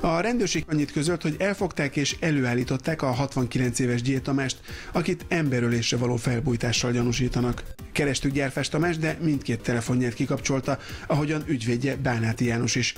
A rendőrség annyit közölt, hogy elfogták és előállították a 69 éves Gyér Tamást, akit emberölésre való felbújtással gyanúsítanak. Kerestük Gyárfás Tamást, de mindkét telefonját kikapcsolta, ahogyan ügyvédje Bánáti János is.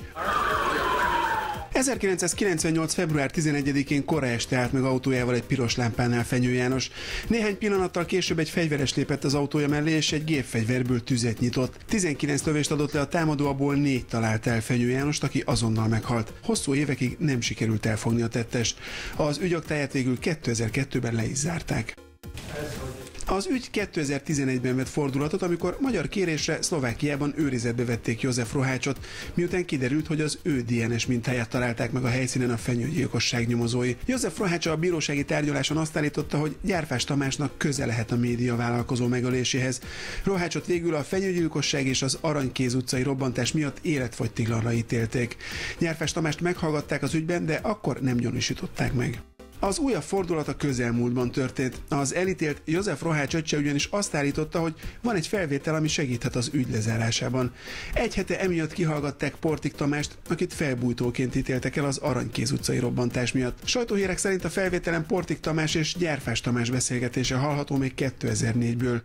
1998. február 11-én kora este állt meg autójával egy piros lámpánál Fenyő János. Néhány pillanattal később egy fegyveres lépett az autója mellé, és egy gépfegyverből tüzet nyitott. 19 lövést adott le a támadó, abból 4 talált el Fenyő Jánost, aki azonnal meghalt. Hosszú évekig nem sikerült elfogni a tettest. Az ügy aktáját végül 2002-ben le is zárták. Az ügy 2011-ben vett fordulatot, amikor magyar kérésre Szlovákiában őrizetbe vették József Rohácsot, miután kiderült, hogy az ő DNS mintáját találták meg a helyszínen a fenyőgyilkosság nyomozói. József Rohács a bírósági tárgyaláson azt állította, hogy Gyárfás Tamásnak köze lehet a média vállalkozó megöléséhez. Rohácsot végül a fenyőgyilkosság és az Aranykéz utcai robbantás miatt életfogytiglanra ítélték. Gyárfás Tamást meghallgatták az ügyben, de akkor nem gyanúsították meg. Az újabb fordulat a közelmúltban történt. Az elítélt József Rohács öccse ugyanis azt állította, hogy van egy felvétel, ami segíthet az ügy lezárásában. Egy hete emiatt kihallgatták Portik Tamást, akit felbújtóként ítéltek el az Aranykéz utcai robbantás miatt. Sajtóhírek szerint a felvételen Portik Tamás és Gyárfás Tamás beszélgetése hallható még 2004-ből.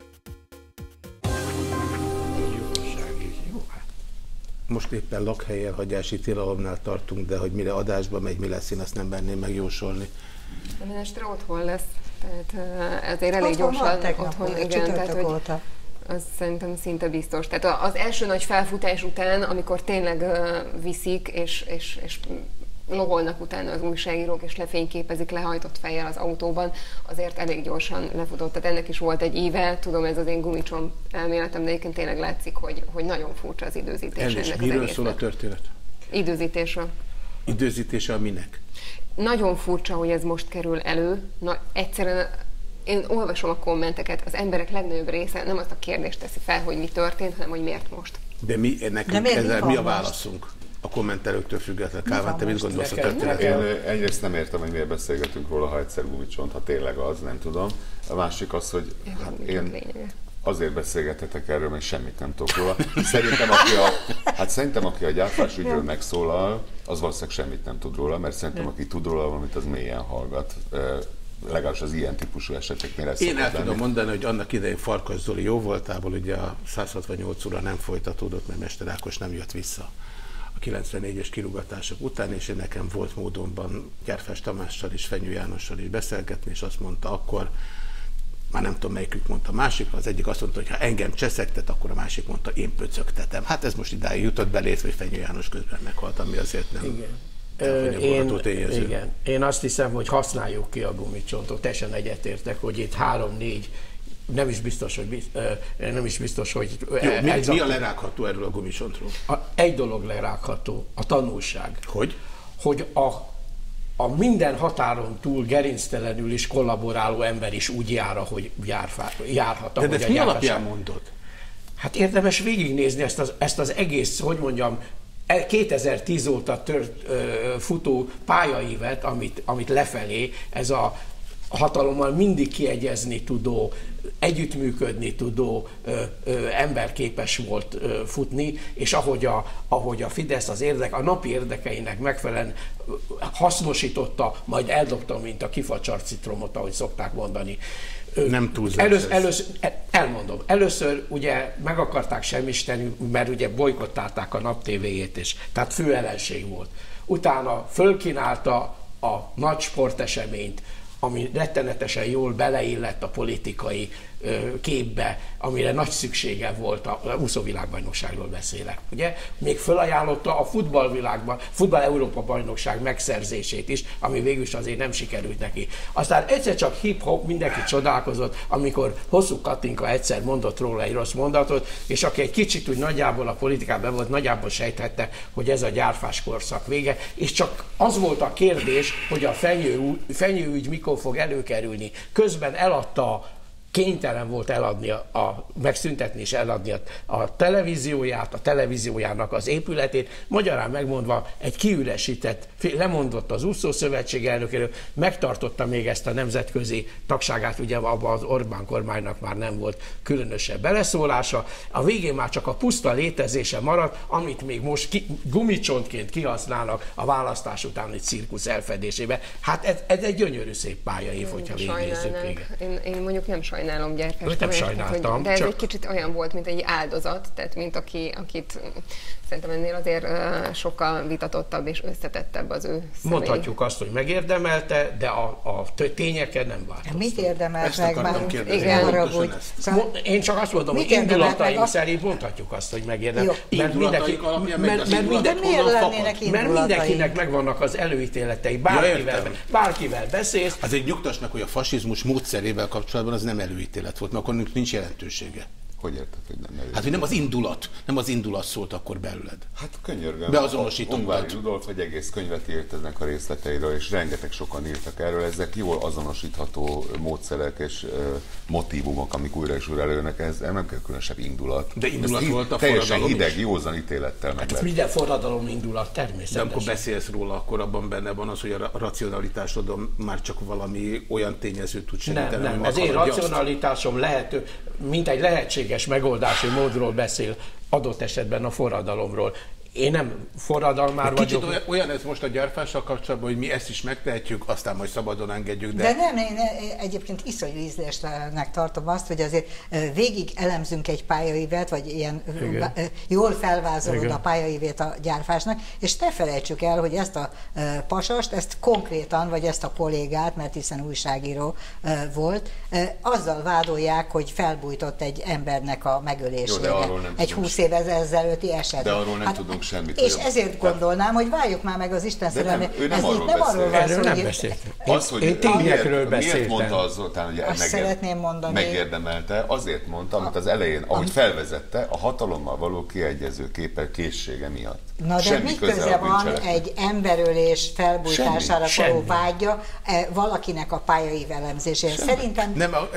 Most éppen lakhelyelhagyási tilalomnál tartunk, de hogy mire adásba megy, mi lesz, én azt nem merném megjósolni. A miniszter otthon lesz, tehát ezért elég gyorsan otthon, igen, tehát hogy az szerintem szinte biztos. Tehát az első nagy felfutás után, amikor tényleg viszik, és logolnak utána az újságírók, és lefényképezik lehajtott fejjel az autóban, azért elég gyorsan lefutott. Tehát ennek is volt egy íve, tudom, ez az én gumicsom elméletem, de egyébként tényleg látszik, hogy nagyon furcsa az időzítés. És miről szól a történet? Időzítésről. Időzítése a minek? Nagyon furcsa, hogy ez most kerül elő. Egyszerűen én olvasom a kommenteket, az emberek legnagyobb része nem azt a kérdést teszi fel, hogy mi történt, hanem hogy miért most. De nekünk ezzel mi a válaszunk? A kommentelőktől függetlenül. Kálmán, te mit gondolsz a történetről? Én egyrészt nem értem, hogy miért beszélgetünk róla, ha egyszer gumicsont, ha tényleg az, nem tudom. A másik az, hogy én azért beszélgethetek erről, mert semmit nem tudok róla. Szerintem, aki a Gyárfás ügyről megszólal, az valószínűleg semmit nem tud róla, mert szerintem, aki tud róla valamit, az mélyen hallgat. Legalábbis az ilyen típusú eseteknél ez Én el tudom mondani, hogy annak idején Farkas Zoli jó voltából ugye a 168 óra nem folytatódott, mert Mester Ákos nem jött vissza a 94-es kirúgatások után, és én nekem volt módonban Gyárfás Tamással és Fenyő Jánossal is beszélgetni, és azt mondta akkor, már nem tudom melyikük mondta, másik, az egyik azt mondta, hogy ha engem cseszegtet, akkor a másik mondta, én pöcögtetem. Hát ez most idáig jutott belét, hogy Fenyő János közben meghalt, ami azért nem... Igen. Én azt hiszem, hogy használjuk ki a gumicsontot, teljesen egyetértek, hogy itt 3-4, nem is biztos, hogy Jó, mi a lerágható erről a gumicsontra? Egy dolog lerágható, a tanulság. Hogy? Hogy a minden határon túl gerinctelenül is kollaboráló ember is úgy jár, ahogy járhat. De mi alapján mondod? Hát érdemes végignézni ezt az egész, hogy mondjam, 2010 óta futó pályaívet, amit lefelé ez a hatalommal mindig kiegyezni tudó, együttműködni tudó ember képes volt futni, és ahogy a Fidesz a napi érdekeinek megfelelően hasznosította, majd eldobta, mint a kifacsart citromot, ahogy szokták mondani. Nem túlzás. Elmondom. Először ugye meg akarták semmisíteni, mert ugye bojkottálták a Nap TV-jét is, tehát fő ellenség volt. Utána fölkínálta a nagy sporteseményt, ami rettenetesen jól beleillett a politikai képbe, amire nagy szüksége volt, a úszóvilágbajnokságról beszélek, ugye? Még felajánlotta a futball Európa bajnokság megszerzését is, ami végül is azért nem sikerült neki. Aztán egyszer csak hip-hop, mindenki csodálkozott, amikor Hosszú Katinka egyszer mondott róla egy rossz mondatot, és aki egy kicsit úgy nagyjából a politikában volt, nagyjából sejthette, hogy ez a Gyárfás korszak vége, és csak az volt a kérdés, hogy a fenyőügy mikor fog előkerülni. Közben eladta kénytelen volt eladni, megszüntetni és eladni a televízióját, a televíziójának az épületét, magyarán megmondva egy kiüresített, lemondott az úszószövetség elnökéről, megtartotta még ezt a nemzetközi tagságát, ugye abban az Orbán kormánynak már nem volt különösebb beleszólása, a végén már csak a puszta létezése maradt, amit még most gumicsontként kihasználnak a választás utáni cirkusz elfedésébe. Hát ez egy gyönyörű szép pályaév, hogyha végignézzük. Én mondjuk nem sajnálom Gyerfást. Nem sajnáltam. De ez egy kicsit olyan volt, mint egy áldozat, tehát mint akit szerintem ennél azért sokkal vitatottabb és összetettebb az ő személy. Mondhatjuk azt, hogy megérdemelte, de a tényeken nem változott. Mit érdemelt meg? Én csak azt mondom, hogy indulataim szerint mondhatjuk azt, hogy megérdemelt. Mert mindenkinek megvannak az előítéletei. Bárkivel beszélsz. Azért nyugtassnak, hogy a fasizmus módszerével kapcsolatban az nem előítélet volt, mert akkor nincs jelentősége. Hogy érted, hogy nem előítélet? Hát, hogy nem az indulat szólt akkor belőled. Hát könyörgöm. Beazonosítottad. Ungvári Rudolf egy egész könyvet írt eznek a részleteiről, és rengeteg sokan írtak erről. Ezek jól azonosítható módszerek és motívumok, amik újra és újra előjönnek. Ez nem kell különösebb indulat. De indulat volt a teljesen forradalom hideg, is. józan ítélettel meg Hát minden forradalom indulat természetesen. De amikor beszélsz róla, akkor abban benne van az, hogy a racionalitásodon már csak valami olyan tényező tud segíteni. Nem, az én racionalitásom mint egy lehetséges megoldási módról beszél adott esetben a forradalomról. Én nem forradalmár vagyok. Kicsit olyan ez most a Gyarfással kapcsolatban, hogy mi ezt is megtehetjük, aztán majd szabadon engedjük. De nem, én egyébként iszonyú ízlésnek tartom azt, hogy azért végig elemzünk egy pályaívet, vagy ilyen jól felvázolod a pályaívét a Gyárfásnak, és ne felejtsük el, hogy ezt a pasast, ezt konkrétan, vagy ezt a kollégát, mert hiszen újságíró volt, azzal vádolják, hogy felbújtott egy embernek a megölésére. Egy 20 évvel ezelőtti eset. De arról nem tudunk semmit. És ezért gondolnám, hogy várjuk már meg az Isten szerelmét. Ő nem arról beszélt. Én tényekről beszéltem. Miért mondta az Zoltán, hogy azt szeretném mondani. Megérdemelte? Azért mondta, amit az elején, ahogy felvezette, a hatalommal való kiegyező készsége miatt. Na de semmi mi köze van egy emberölés felbújtására való vágya valakinek a pályaív elemzéséhez? Szerintem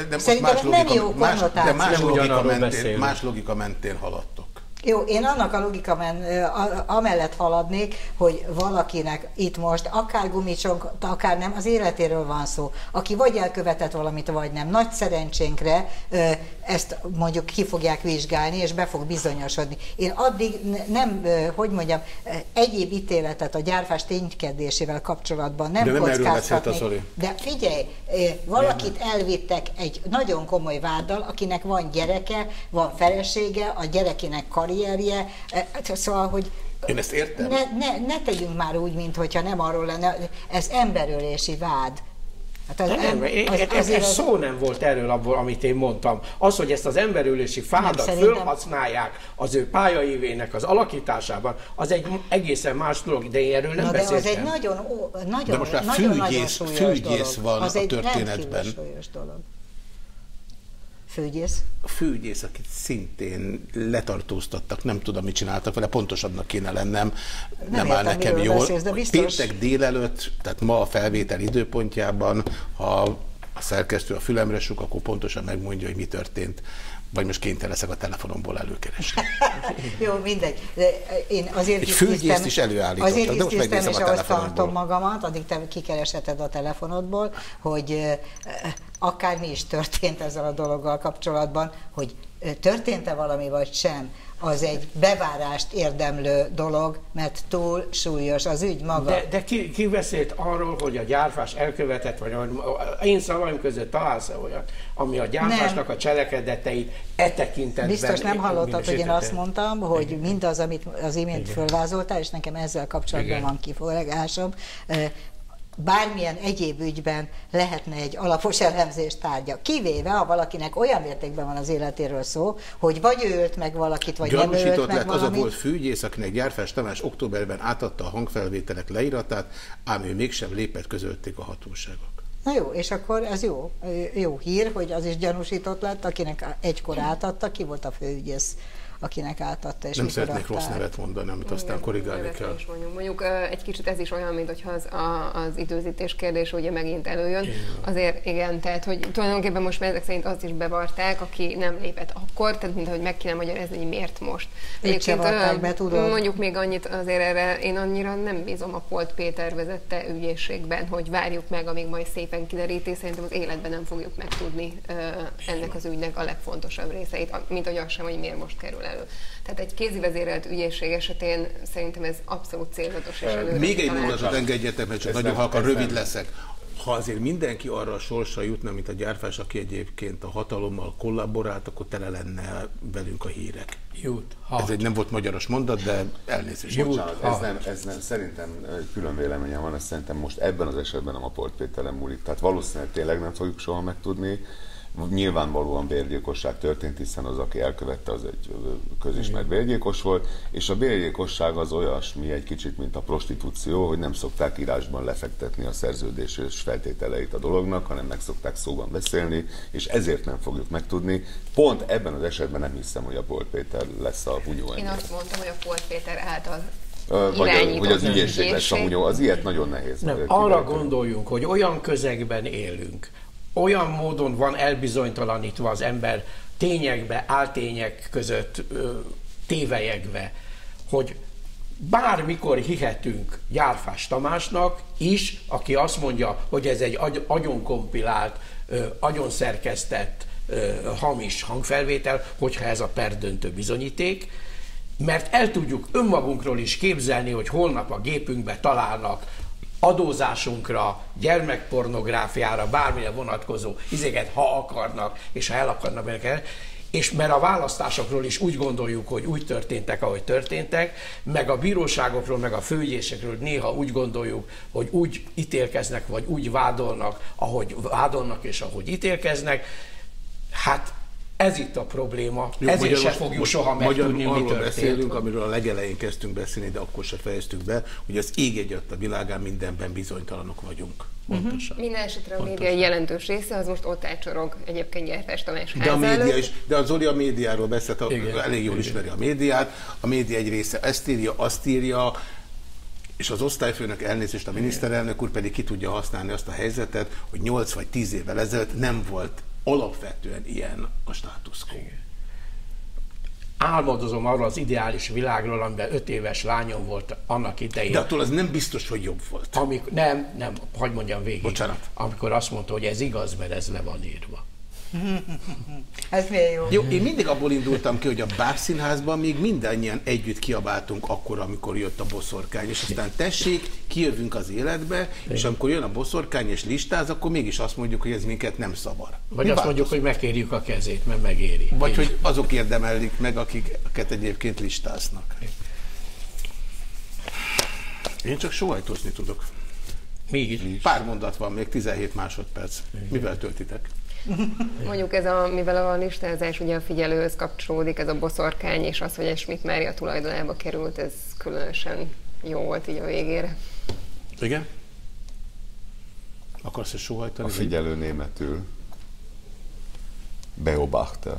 nem jó konnotáció. Más logika mentén haladtok. Jó, én annak a logika amellett haladnék, hogy valakinek itt most akár gumicsonk, akár nem, az életéről van szó. Aki vagy elkövetett valamit, vagy nem. Nagy szerencsénkre ezt mondjuk ki fogják vizsgálni, és be fog bizonyosodni. Én addig nem, hogy mondjam, egyéb ítéletet a Gyárfás ténykedésével kapcsolatban nem kockáztatnék. De figyelj, valakit elvittek egy nagyon komoly váddal, akinek van gyereke, van felesége, a gyerekének karrierje, szóval, hogy én ezt értem. Ne tegyünk már úgy, mintha nem arról lenne, ez emberölési vád. Hát szó nem volt erről abból, amit én mondtam. Az, hogy ezt az emberölési vádat fölhasználják az ő pályaívének az alakításában, az egy egészen más dolog, de én erről nem beszéltem. De az egy nagyon de most már főügyész van az a történetben. Az egy súlyos dolog. Főügyész? A főügyész, akit szintén letartóztattak, nem tudom, mit csináltak vele, pontosabbnak kéne lennem, nem áll nekem jól. Péntek délelőtt, tehát ma a felvétel időpontjában, ha a szerkesztő a fülemre suk, akkor pontosan megmondja, hogy mi történt. Vagy most kénytelen leszek a telefonomból előkeresni. Jó, mindegy. De én azért egy főügyészt is előállítottak, de most megnézem a telefonomból. Tartom magamat, addig te kikeresheted a telefonodból, hogy akármi is történt ezzel a dologgal kapcsolatban, hogy történt-e valami vagy sem, az egy bevárást érdemlő dolog, mert túl súlyos az ügy maga. De ki beszélt arról, hogy a Gyárfás elkövetett, vagy én szavaim között találsz-e olyat, ami a Gyárfásnak a cselekedeteit tekintetben... Biztos nem hallottad, hogy én azt mondtam, hogy mindaz, amit az imént fölvázoltál, és nekem ezzel kapcsolatban van kifogásom, bármilyen egyéb ügyben lehetne egy alapos elemzés tárgya. Kivéve, ha valakinek olyan mértékben van az életéről szó, hogy vagy ő ölt meg valakit, vagy nem ölt meg valamit. Az a volt főügyész, akinek Gyárfás Tamás októberben átadta a hangfelvételek leíratát, ám ő mégsem lépett, közölték a hatóságok. Na jó, és akkor ez jó hír, hogy az is gyanúsított lett, akinek egykor átadta, ki volt a főügyész akinek átadta, és nem mikor szeretnék rossz nevet mondani, amit aztán korrigálni kell. Mondjuk egy kicsit ez is olyan, mint hogyha az időzítés kérdés ugye megint előjön. Azért igen, tehát hogy tulajdonképpen most ezek szerint azt is bevarták, aki nem lépett akkor, tehát mint hogy meg kéne magyarázni, hogy miért most. Mondjuk még annyit azért erre, én annyira nem bízom a Polt Péter vezette ügyészségben, hogy várjuk meg, amíg majd szépen kideríti, szerintem az életben nem fogjuk megtudni ennek az ügynek a legfontosabb részeit, mint hogy az sem, hogy miért most kerül elő. Tehát egy kézivezérelt ügyészség esetén szerintem ez abszolút célzatos és előre. Még egy mondatot engedjetek, mert csak nagyon halkan rövid leszek. Ha azért mindenki arra a sorsra jutna, mint a Gyárfás, aki egyébként a hatalommal kollaborált, akkor tele lenne velünk a hírek. Ez egy nem volt magyaros mondat, de elnézést. Bocsánat, ez nem, szerintem külön véleményem van, ez szerintem most ebben az esetben nem a Polt Péteren múlik. Tehát valószínűleg tényleg nem fogjuk soha megtudni. Nyilvánvalóan bérgyilkosság történt, hiszen az, aki elkövette, az egy közismert bérgyilkos volt, és a bérgyilkosság az olyasmi egy kicsit, mint a prostitúció, hogy nem szokták írásban lefektetni a szerződés és feltételeit a dolognak, hanem meg szokták szóban beszélni, és ezért nem fogjuk megtudni. Pont ebben az esetben nem hiszem, hogy a Polt Péter lesz a hunyó. Én azt mondtam, hogy a Polt Péter által vagy hogy az ügyészség lesz a hunyó, az ilyet nagyon nehéz. Nem, arra gondoljunk, hogy olyan közegben élünk, olyan módon van elbizonytalanítva az ember tényekbe, áltények között tévelyegve, hogy bármikor hihetünk Gyárfás Tamásnak is, aki azt mondja, hogy ez egy agyonkompilált, agyonszerkesztett, hamis hangfelvétel, hogyha ez a perdöntő bizonyíték, mert el tudjuk önmagunkról is képzelni, hogy holnap a gépünkbe találnak adózásunkra, gyermekpornográfiára, bármire vonatkozó izéket, ha akarnak, és ha el akarnak bennünket, és mert a választásokról is úgy gondoljuk, hogy úgy történtek, ahogy történtek, meg a bíróságokról, meg a főügyészekről néha úgy gondoljuk, hogy úgy ítélkeznek, vagy úgy vádolnak, ahogy vádolnak, és ahogy ítélkeznek. Hát ez itt a probléma, ezért se fogjuk soha megtudni, mi történt. Beszélünk, amiről a legelején kezdtünk beszélni, de akkor se fejeztük be, hogy az ég egyatt a világán mindenben bizonytalanok vagyunk. Minden esetre a média jelentős része az most ott átsorog egyébként Gyárfás Tamás ház előtt. De a Zoli a médiáról beszélt, elég jól ismeri a médiát. A média egy része ezt írja, azt írja, és az osztályfőnök, elnézést, a miniszterelnök úr pedig ki tudja használni azt a helyzetet, hogy 8 vagy 10 évvel ezelőtt nem volt alapvetően ilyen a státusz quo. Álmodozom arról az ideális világról, amiben 5 éves lányom volt annak idején. De attól az nem biztos, hogy jobb volt. Nem, hadd mondjam végig. Bocsánat. Amikor azt mondta, hogy ez igaz, mert ez le van írva. Ez milyen jó. Jó, én mindig abból indultam ki, hogy a Bábszínházban még mindannyian együtt kiabáltunk akkor, amikor jött a boszorkány, és aztán tessék, kijövünk az életbe, és amikor jön a boszorkány és listáz, akkor mégis azt mondjuk, hogy ez minket nem szavar. Vagy azt mondjuk, hogy megkérjük a kezét, mert megéri. Vagy hogy azok érdemellik meg, akiket egyébként listáznak. Én csak sóhajtózni tudok. Mi? Pár mondat van, még 17 másodperc. Mivel töltitek? Mondjuk mivel a listázás ugye a figyelőhöz kapcsolódik, ez a boszorkány, és az, hogy egy Schmidt Mária tulajdonába került, ez különösen jó volt így a végére. Igen? Akarsz-e sóhajtani? A figyelő németül Beobachter.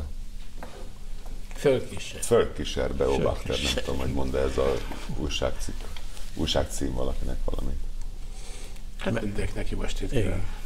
Völkischer Beobachter, nem tudom, hogy mond ez a újságcím valakinek valami. Hát mindenkinek jó estét.